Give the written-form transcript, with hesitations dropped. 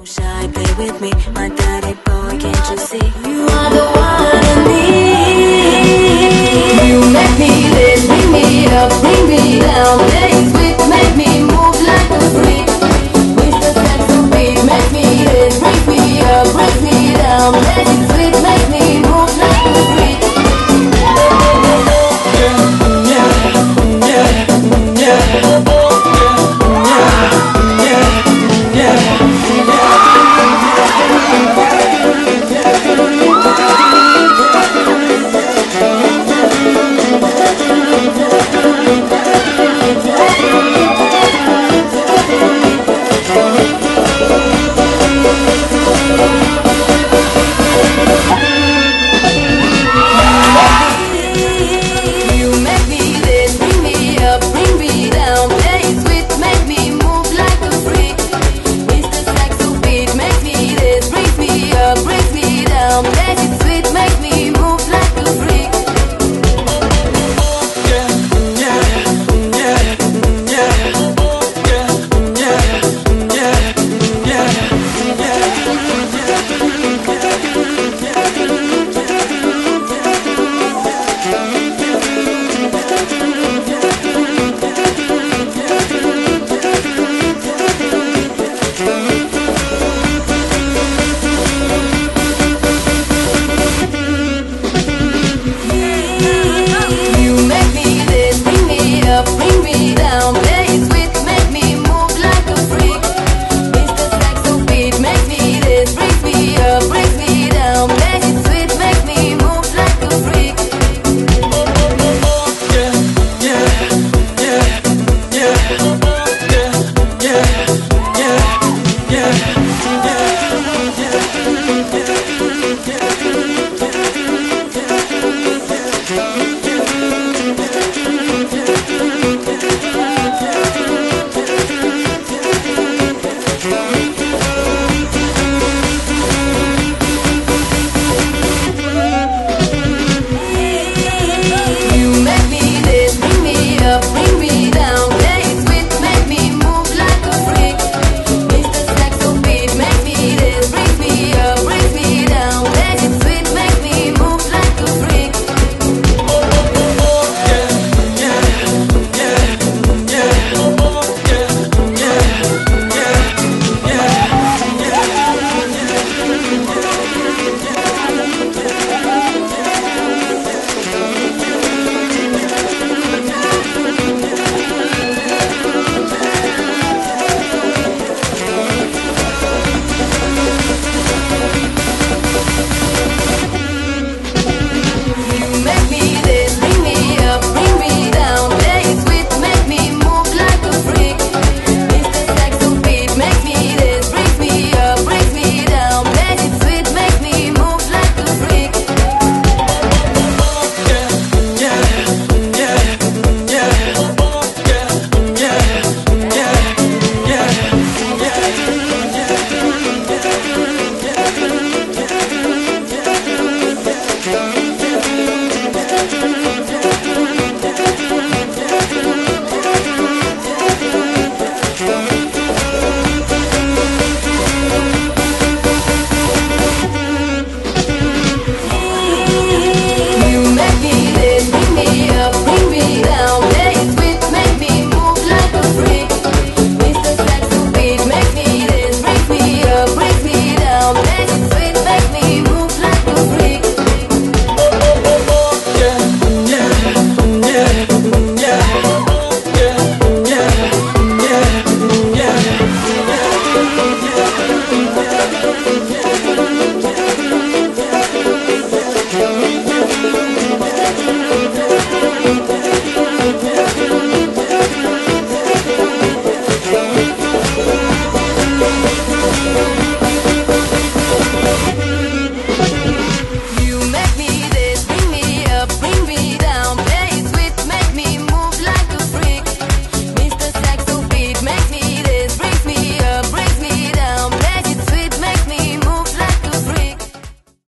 shy, play with me, my dirty boy, can't you see? You are the one I need. You make me live, bring me up, bring me down. Play sweet, make me move like a freak. With the saxobeat, make me live, bring me up, bring me down. Play sweet, make me move like a freak.